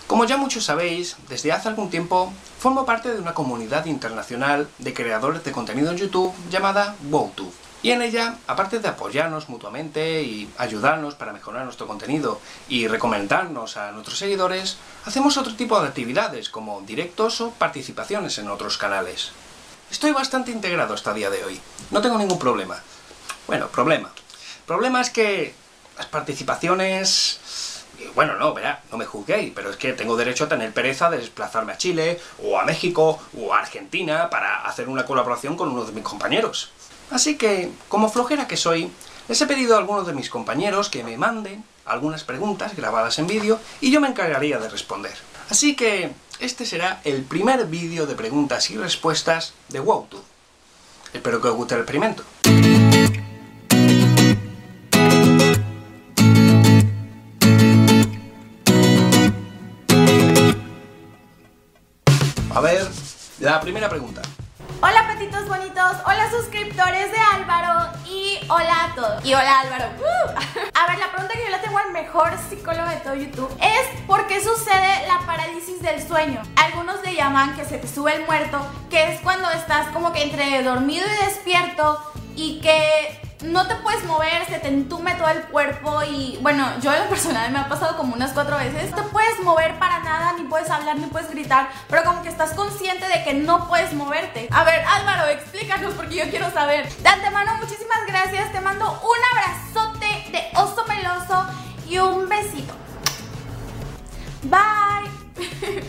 Como ya muchos sabéis, desde hace algún tiempo formo parte de una comunidad internacional de creadores de contenido en YouTube llamada WowTube. Y en ella, aparte de apoyarnos mutuamente y ayudarnos para mejorar nuestro contenido y recomendarnos a nuestros seguidores, hacemos otro tipo de actividades como directos o participaciones en otros canales. Estoy bastante integrado hasta el día de hoy, no tengo ningún problema. Bueno, problema. Problema es que las participaciones... Bueno, no, verá, no me juzguéis, pero es que tengo derecho a tener pereza de desplazarme a Chile, o a México, o a Argentina, para hacer una colaboración con uno de mis compañeros. Así que, como flojera que soy, les he pedido a algunos de mis compañeros que me manden algunas preguntas grabadas en vídeo, y yo me encargaría de responder. Así que, este será el primer vídeo de preguntas y respuestas de WowTube. Espero que os guste el experimento. A ver, la primera pregunta. Hola patitos bonitos, hola suscriptores de Álvaro y hola a todos. Y hola Álvaro. A ver, la pregunta que yo le tengo al mejor psicólogo de todo YouTube es ¿por qué sucede la parálisis del sueño? Algunos le llaman que se te sube el muerto, que es cuando estás como que entre dormido y despierto y que no te puedes mover, se te entume todo el cuerpo y bueno, yo en lo personal me ha pasado como unas 4 veces. No te puedes mover para nada, ni puedes hablar, ni puedes gritar, pero como que estás consciente de que no puedes moverte. A ver, Álvaro, explícanos porque yo quiero saber. De antemano, muchísimas gracias, te mando un abrazote de oso meloso y un besito. Bye.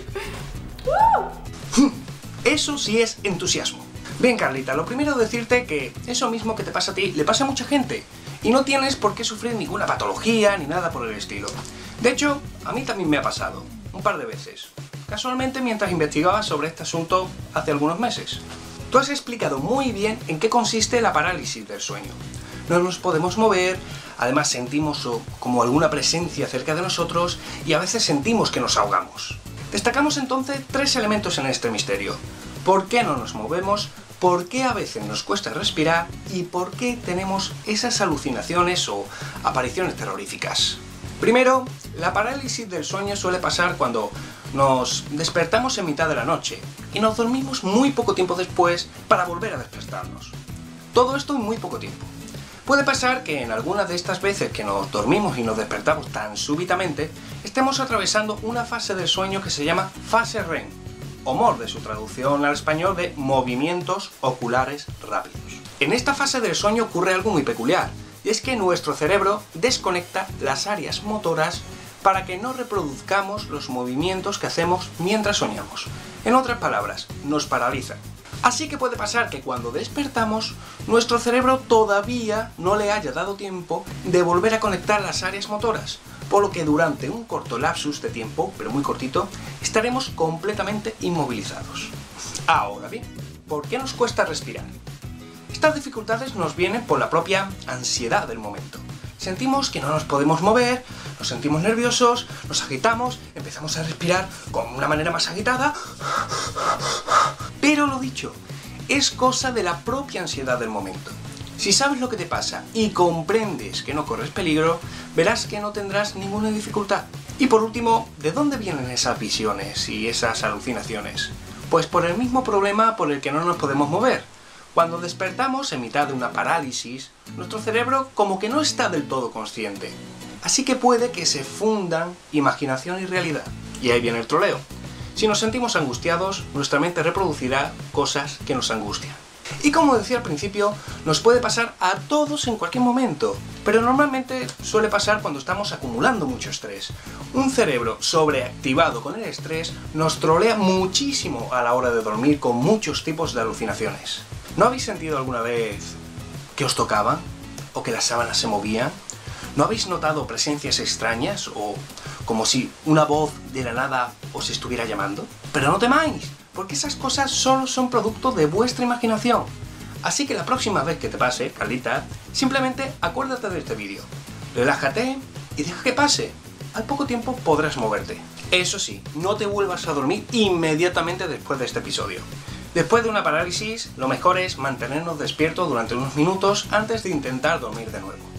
Eso sí es entusiasmo. Bien, Carlita, lo primero decirte que eso mismo que te pasa a ti le pasa a mucha gente y no tienes por qué sufrir ninguna patología ni nada por el estilo. De hecho, a mí también me ha pasado, un par de veces, casualmente mientras investigaba sobre este asunto hace algunos meses. Tú has explicado muy bien en qué consiste la parálisis del sueño. No nos podemos mover, además sentimos como alguna presencia cerca de nosotros y a veces sentimos que nos ahogamos. Destacamos entonces 3 elementos en este misterio. ¿Por qué no nos movemos? ¿Por qué a veces nos cuesta respirar? ¿Y por qué tenemos esas alucinaciones o apariciones terroríficas? Primero, la parálisis del sueño suele pasar cuando nos despertamos en mitad de la noche y nos dormimos muy poco tiempo después para volver a despertarnos. Todo esto en muy poco tiempo. Puede pasar que en algunas de estas veces que nos dormimos y nos despertamos tan súbitamente, estemos atravesando una fase del sueño que se llama fase REM, o MOR de su traducción al español de movimientos oculares rápidos. En esta fase del sueño ocurre algo muy peculiar, y es que nuestro cerebro desconecta las áreas motoras para que no reproduzcamos los movimientos que hacemos mientras soñamos. En otras palabras, nos paraliza. Así que puede pasar que cuando despertamos, nuestro cerebro todavía no le haya dado tiempo de volver a conectar las áreas motoras, por lo que durante un corto lapsus de tiempo, pero muy cortito, estaremos completamente inmovilizados. Ahora bien, ¿por qué nos cuesta respirar? Estas dificultades nos vienen por la propia ansiedad del momento. Sentimos que no nos podemos mover, nos sentimos nerviosos, nos agitamos, empezamos a respirar con una manera más agitada. Pero lo dicho, es cosa de la propia ansiedad del momento. Si sabes lo que te pasa y comprendes que no corres peligro, verás que no tendrás ninguna dificultad. Y por último, ¿de dónde vienen esas visiones y esas alucinaciones? Pues por el mismo problema por el que no nos podemos mover. Cuando despertamos en mitad de una parálisis, nuestro cerebro como que no está del todo consciente. Así que puede que se fundan imaginación y realidad. Y ahí viene el troleo. Si nos sentimos angustiados, nuestra mente reproducirá cosas que nos angustian. Y como decía al principio, nos puede pasar a todos en cualquier momento, pero normalmente suele pasar cuando estamos acumulando mucho estrés. Un cerebro sobreactivado con el estrés nos trolea muchísimo a la hora de dormir con muchos tipos de alucinaciones. ¿No habéis sentido alguna vez que os tocaban? ¿O que las sábanas se movían? ¿No habéis notado presencias extrañas? ¿O como si una voz de la nada os estuviera llamando? Pero no temáis, porque esas cosas solo son producto de vuestra imaginación. Así que la próxima vez que te pase, Carlita, simplemente acuérdate de este vídeo. Relájate y deja que pase. Al poco tiempo podrás moverte. Eso sí, no te vuelvas a dormir inmediatamente después de este episodio. Después de una parálisis, lo mejor es mantenernos despiertos durante unos minutos antes de intentar dormir de nuevo.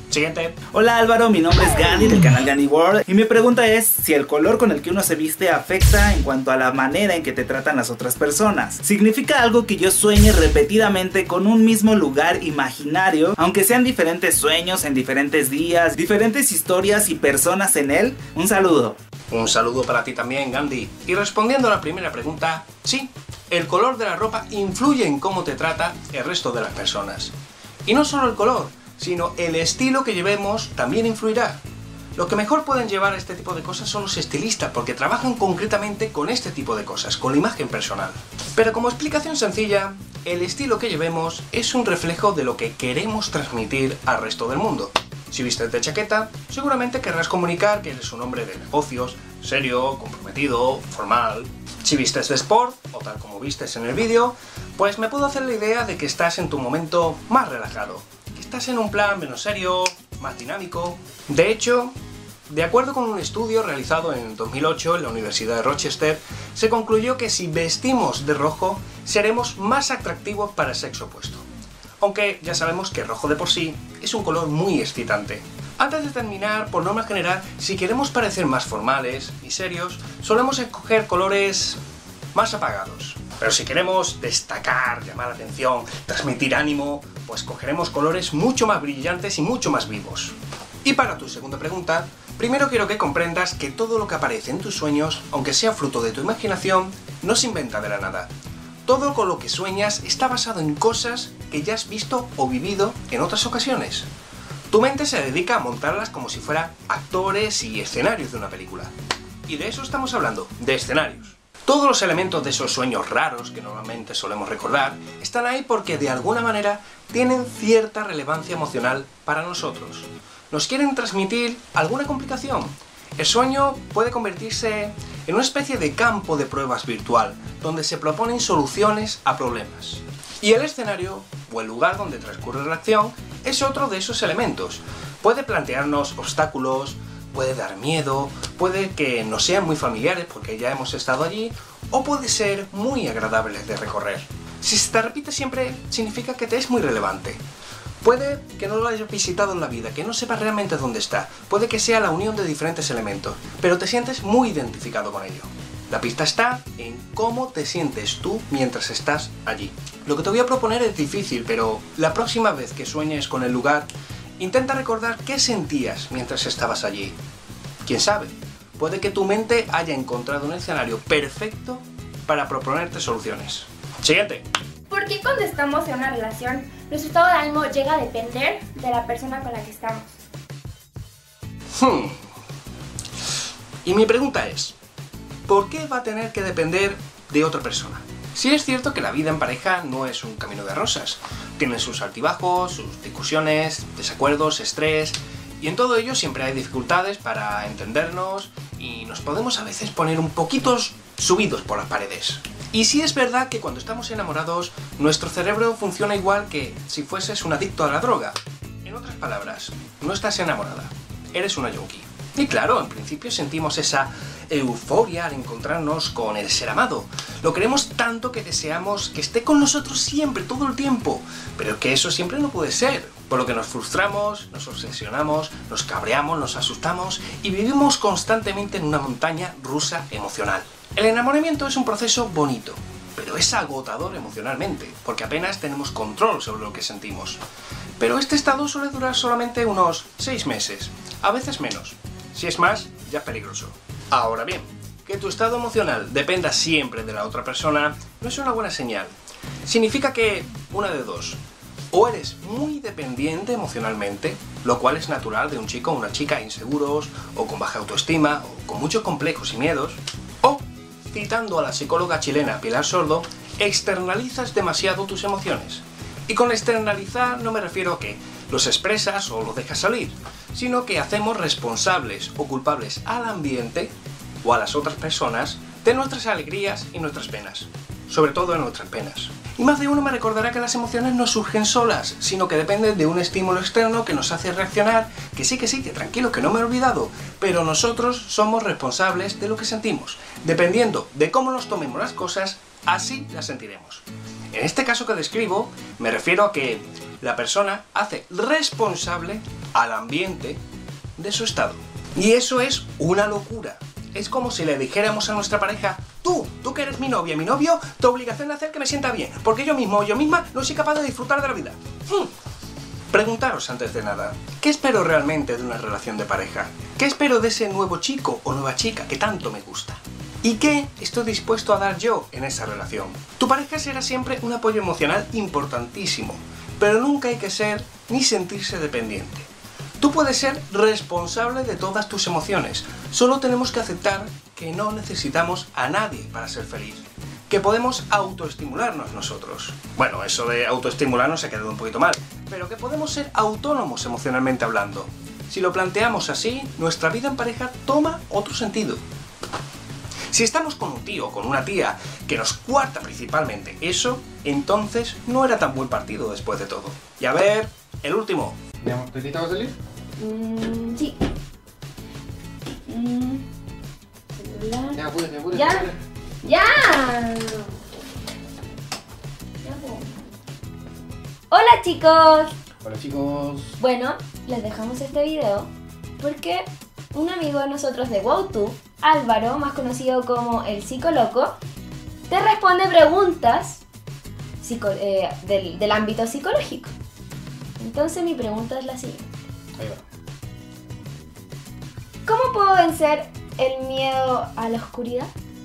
Siguiente. Hola Álvaro, mi nombre es Gandhi del canal Gandhi World y mi pregunta es si el color con el que uno se viste afecta en cuanto a la manera en que te tratan las otras personas. ¿Significa algo que yo sueñe repetidamente con un mismo lugar imaginario, aunque sean diferentes sueños en diferentes días, diferentes historias y personas en él? Un saludo. Un saludo para ti también, Gandhi. Y respondiendo a la primera pregunta, sí, el color de la ropa influye en cómo te trata el resto de las personas. Y no solo el color, sino el estilo que llevemos también influirá. Los que mejor pueden llevar este tipo de cosas son los estilistas, porque trabajan concretamente con este tipo de cosas, con la imagen personal. Pero como explicación sencilla, el estilo que llevemos es un reflejo de lo que queremos transmitir al resto del mundo. Si vistes de chaqueta, seguramente querrás comunicar que eres un hombre de negocios, serio, comprometido, formal. Si vistes de sport, o tal como vistes en el vídeo, pues me puedo hacer la idea de que estás en tu momento más relajado, que estás en un plan menos serio, más dinámico. De hecho, de acuerdo con un estudio realizado en 2008 en la Universidad de Rochester, se concluyó que si vestimos de rojo, seremos más atractivos para el sexo opuesto. Aunque ya sabemos que rojo de por sí es un color muy excitante. Antes de terminar, por norma general, si queremos parecer más formales y serios, solemos escoger colores más apagados. Pero si queremos destacar, llamar la atención, transmitir ánimo, pues cogeremos colores mucho más brillantes y mucho más vivos. Y para tu segunda pregunta, primero quiero que comprendas que todo lo que aparece en tus sueños, aunque sea fruto de tu imaginación, no se inventa de la nada. Todo con lo que sueñas está basado en cosas que ya has visto o vivido en otras ocasiones. Tu mente se dedica a montarlas como si fueran actores y escenarios de una película. Y de eso estamos hablando, de escenarios. Todos los elementos de esos sueños raros que normalmente solemos recordar están ahí porque de alguna manera tienen cierta relevancia emocional para nosotros. ¿Nos quieren transmitir alguna complicación? El sueño puede convertirse en una especie de campo de pruebas virtual, donde se proponen soluciones a problemas. Y el escenario, o el lugar donde transcurre la acción, es otro de esos elementos. Puede plantearnos obstáculos, puede dar miedo, puede que no sean muy familiares porque ya hemos estado allí, o puede ser muy agradable de recorrer. Si se te repite siempre, significa que te es muy relevante. Puede que no lo hayas visitado en la vida, que no sepas realmente dónde está, puede que sea la unión de diferentes elementos, pero te sientes muy identificado con ello. La pista está en cómo te sientes tú mientras estás allí. Lo que te voy a proponer es difícil, pero la próxima vez que sueñes con el lugar, intenta recordar qué sentías mientras estabas allí. ¿Quién sabe? Puede que tu mente haya encontrado un escenario perfecto para proponerte soluciones. Siguiente. ¿Por qué cuando estamos en una relación, nuestro estado de ánimo llega a depender de la persona con la que estamos? Y mi pregunta es, ¿por qué va a tener que depender de otra persona? Sí es cierto que la vida en pareja no es un camino de rosas. Tiene sus altibajos, sus discusiones, desacuerdos, estrés, y en todo ello siempre hay dificultades para entendernos y nos podemos a veces poner un poquito subidos por las paredes. Y sí es verdad que cuando estamos enamorados, nuestro cerebro funciona igual que si fueses un adicto a la droga. En otras palabras, no estás enamorada, eres una junkie. Y claro, en principio sentimos esa euforia al encontrarnos con el ser amado. Lo queremos tanto que deseamos que esté con nosotros siempre, todo el tiempo. Pero que eso siempre no puede ser. Por lo que nos frustramos, nos obsesionamos, nos cabreamos, nos asustamos y vivimos constantemente en una montaña rusa emocional. El enamoramiento es un proceso bonito, pero es agotador emocionalmente, porque apenas tenemos control sobre lo que sentimos. Pero este estado suele durar solamente unos 6 meses, a veces menos. Si es más, ya es peligroso. Ahora bien, que tu estado emocional dependa siempre de la otra persona no es una buena señal. Significa que, una de dos, o eres muy dependiente emocionalmente, lo cual es natural de un chico o una chica inseguros, o con baja autoestima, o con muchos complejos y miedos, o, citando a la psicóloga chilena Pilar Sordo, externalizas demasiado tus emociones. Y con externalizar no me refiero a que los expresas o los dejas salir, sino que hacemos responsables o culpables al ambiente o a las otras personas de nuestras alegrías y nuestras penas, sobre todo de nuestras penas. Y más de uno me recordará que las emociones no surgen solas, sino que dependen de un estímulo externo que nos hace reaccionar, que sí, que tranquilo, que no me he olvidado, pero nosotros somos responsables de lo que sentimos. Dependiendo de cómo nos tomemos las cosas, así las sentiremos. En este caso que describo, me refiero a que la persona hace responsable al ambiente de su estado. Y eso es una locura. Es como si le dijéramos a nuestra pareja: tú que eres mi novia, mi novio, tu obligación es hacer que me sienta bien, porque yo mismo o yo misma no soy capaz de disfrutar de la vida. Preguntaros antes de nada, ¿qué espero realmente de una relación de pareja? ¿Qué espero de ese nuevo chico o nueva chica que tanto me gusta? ¿Y qué estoy dispuesto a dar yo en esa relación? Tu pareja será siempre un apoyo emocional importantísimo, pero nunca hay que ser ni sentirse dependiente. Tú puedes ser responsable de todas tus emociones, solo tenemos que aceptar que no necesitamos a nadie para ser feliz, que podemos autoestimularnos nosotros. Bueno, eso de autoestimularnos se ha quedado un poquito mal, pero que podemos ser autónomos emocionalmente hablando. Si lo planteamos así, nuestra vida en pareja toma otro sentido. Si estamos con un tío o con una tía que nos cuarta principalmente eso, entonces no era tan buen partido después de todo. Y a ver, el último. ¿Mi amor, tetita va a salir? Sí. Celular. Ya, apúrate. ¿Ya? ¡Ya! Hola chicos. Hola chicos. Bueno, les dejamos este video porque un amigo de nosotros de WowTube, Álvaro, más conocido como el Psicoloco, te responde preguntas del ámbito psicológico. Entonces mi pregunta es la siguiente. Ahí va. ¿Cómo puedo vencer el miedo a la oscuridad?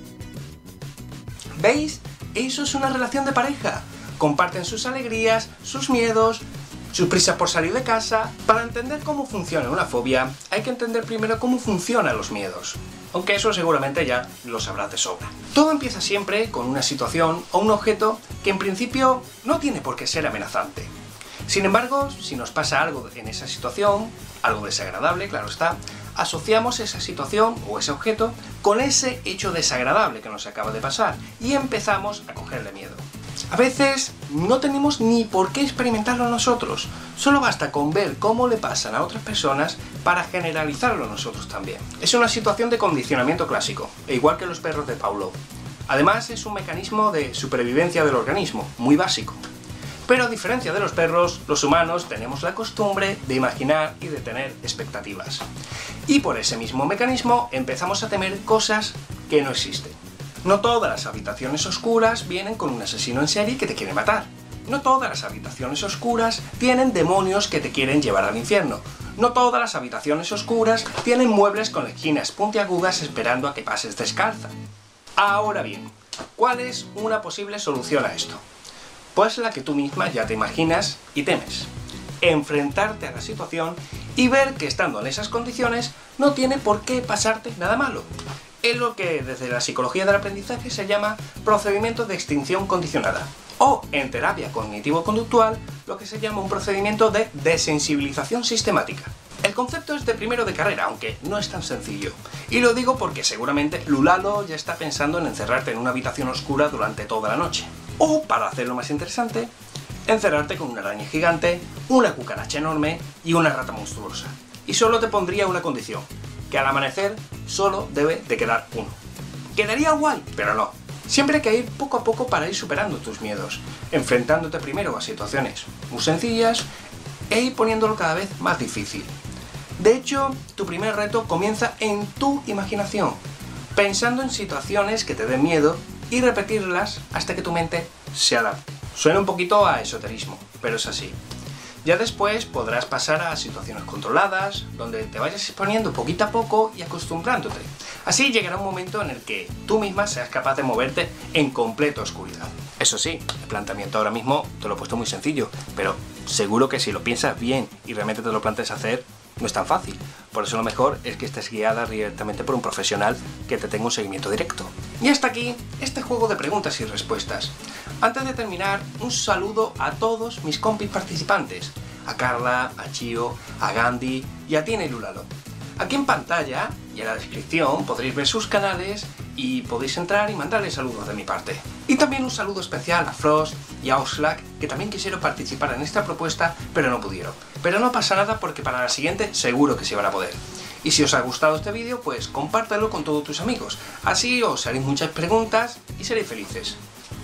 ¿Veis? Eso es una relación de pareja. Comparten sus alegrías, sus miedos, sus prisas por salir de casa. Para entender cómo funciona una fobia, hay que entender primero cómo funcionan los miedos. Aunque eso seguramente ya lo sabrás de sobra. Todo empieza siempre con una situación o un objeto que en principio no tiene por qué ser amenazante. Sin embargo, si nos pasa algo en esa situación, algo desagradable, claro está, asociamos esa situación o ese objeto con ese hecho desagradable que nos acaba de pasar y empezamos a cogerle miedo. A veces no tenemos ni por qué experimentarlo nosotros, solo basta con ver cómo le pasan a otras personas para generalizarlo nosotros también. Es una situación de condicionamiento clásico, e igual que los perros de Pavlov. Además es un mecanismo de supervivencia del organismo, muy básico. Pero a diferencia de los perros, los humanos tenemos la costumbre de imaginar y de tener expectativas. Y por ese mismo mecanismo empezamos a temer cosas que no existen. No todas las habitaciones oscuras vienen con un asesino en serie que te quiere matar. No todas las habitaciones oscuras tienen demonios que te quieren llevar al infierno. No todas las habitaciones oscuras tienen muebles con esquinas puntiagudas esperando a que pases descalza. Ahora bien, ¿cuál es una posible solución a esto? Pues la que tú misma ya te imaginas y temes. Enfrentarte a la situación y ver que estando en esas condiciones no tiene por qué pasarte nada malo. Es lo que desde la psicología del aprendizaje se llama procedimiento de extinción condicionada. O en terapia cognitivo-conductual, lo que se llama un procedimiento de desensibilización sistemática. El concepto es de primero de carrera, aunque no es tan sencillo. Y lo digo porque seguramente Lulalo ya está pensando en encerrarte en una habitación oscura durante toda la noche. O, para hacerlo más interesante, encerrarte con una araña gigante, una cucaracha enorme y una rata monstruosa. Y solo te pondría una condición, que al amanecer solo debe de quedar uno. Quedaría guay, pero no. Siempre hay que ir poco a poco para ir superando tus miedos, enfrentándote primero a situaciones muy sencillas e ir poniéndolo cada vez más difícil. De hecho, tu primer reto comienza en tu imaginación, pensando en situaciones que te den miedo y repetirlas hasta que tu mente se adapte. Suena un poquito a esoterismo, pero es así. Ya después podrás pasar a situaciones controladas, donde te vayas exponiendo poquito a poco y acostumbrándote. Así llegará un momento en el que tú misma seas capaz de moverte en completa oscuridad. Eso sí, el planteamiento ahora mismo te lo he puesto muy sencillo, pero seguro que si lo piensas bien y realmente te lo planteas hacer, no es tan fácil. Por eso lo mejor es que estés guiada directamente por un profesional que te tenga un seguimiento directo. Y hasta aquí este juego de preguntas y respuestas. Antes de terminar, un saludo a todos mis compis participantes. A Carla, a Chio, a Gandhi y a Tina y Lulalo. Aquí en pantalla y en la descripción podréis ver sus canales y podéis entrar y mandarles saludos de mi parte. Y también un saludo especial a Frost y a Oxlack, que también quisieron participar en esta propuesta, pero no pudieron. Pero no pasa nada porque para la siguiente seguro que sí van a poder. Y si os ha gustado este vídeo, pues compártelo con todos tus amigos. Así os haréis muchas preguntas y seréis felices.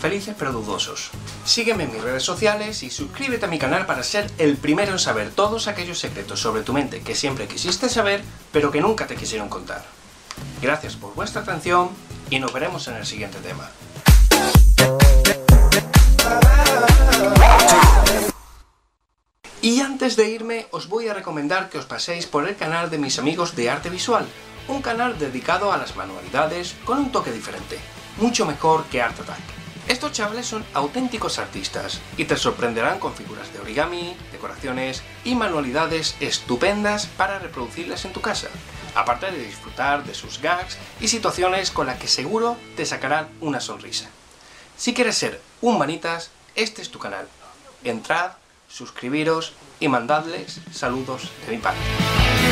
felices pero dudosos. Sígueme en mis redes sociales y suscríbete a mi canal para ser el primero en saber todos aquellos secretos sobre tu mente que siempre quisiste saber, pero que nunca te quisieron contar. Gracias por vuestra atención y nos veremos en el siguiente tema. Y antes de irme, os voy a recomendar que os paséis por el canal de mis amigos de Arte Visual, un canal dedicado a las manualidades con un toque diferente, mucho mejor que Art Attack. Estos chavales son auténticos artistas y te sorprenderán con figuras de origami, decoraciones y manualidades estupendas para reproducirlas en tu casa, aparte de disfrutar de sus gags y situaciones con las que seguro te sacarán una sonrisa. Si quieres ser un manitas, este es tu canal. Entrad, suscribiros y mandadles saludos de mi parte.